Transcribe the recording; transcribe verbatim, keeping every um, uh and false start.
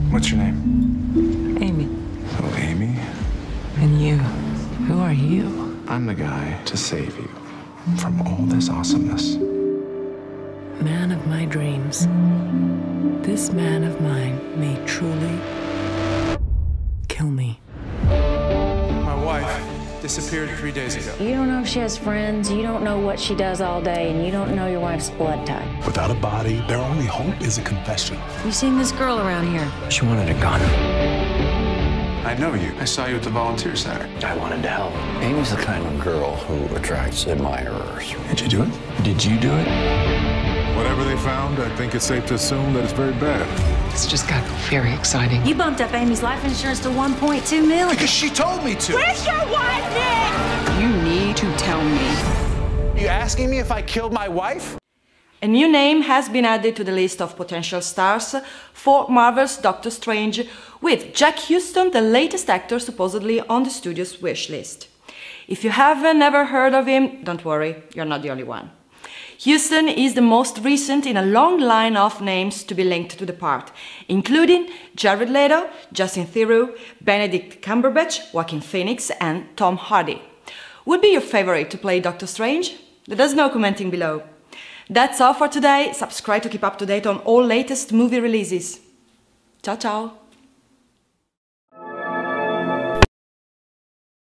What's your name? Amy. Oh, Amy? And you? Who are you? I'm the guy to save you from all this awesomeness. Man of my dreams. This man of mine may truly kill me. My wife disappeared three days ago. You don't know if she has friends, you don't know what she does all day, and you don't know your wife's blood type. Without a body, their only hope is a confession. You seen this girl around here? She wanted a gun. I know you. I saw you at the volunteer center. I wanted to help. Amy's the kind of girl who attracts admirers. Did you do it? Did you do it? Whatever they found, I think it's safe to assume that it's very bad. It's just got very exciting. You bumped up Amy's life insurance to one point two million. Because she told me to. Where's your wife, Nick? You need to tell me. You asking me if I killed my wife? A new name has been added to the list of potential stars for Marvel's Doctor Strange, with Jack Houston, the latest actor supposedly on the studio's wish list. If you have never heard of him, don't worry, you're not the only one. Houston is the most recent in a long line of names to be linked to the part, including Jared Leto, Justin Theroux, Benedict Cumberbatch, Joaquin Phoenix and Tom Hardy. Would be your favorite to play Doctor Strange? Let us know commenting below. That's all for today. Subscribe to keep up to date on all latest movie releases. Ciao ciao!